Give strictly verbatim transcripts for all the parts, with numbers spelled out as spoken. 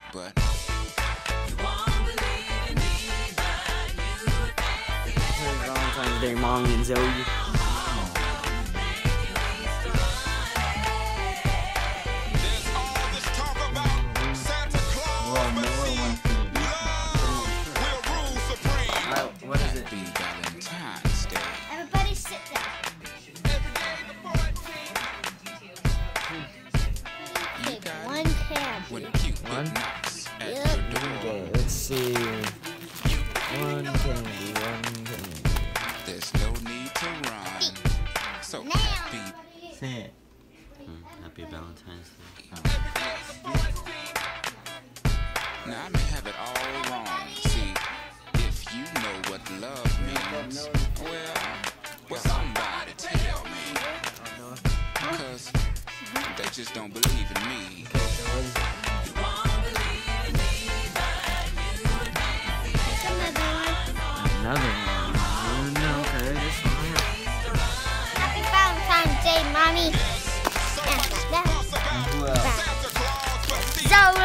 but Happy Valentine's Day, Mommy and Zoe. What is it? Happy Valentine's Day. Everybody sit down. You got One candy. when Cupid One? knocks at Yep. your door. Okay, let's see. One candy, one candy. There's no need to run. So Now. happy. Say it. Hmm, Happy Valentine's Day. Now I may have it all wrong. See, if you know what love means, well, well somebody tell me. Cause they just don't believe in me. Okay, so what is it? Another one. Another one. No, okay, this one. Happy Valentine's Day, Mommy. Who else? Zoe!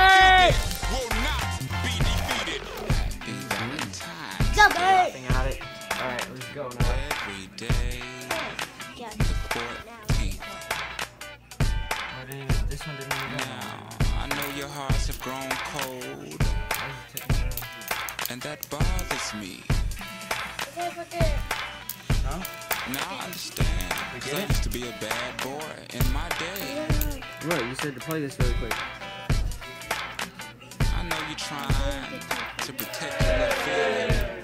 Happy Valentine's Zoe! Laughing at it. Alright, let's go now. every day. The fourteenth. What is it? This one didn't even go. Now, I know your hearts have grown cold, and that bothers me. Huh? Now I understand, because I used to be a bad boy in my day. Right, you said to play this really quick. I know you're trying to protect your little feeling,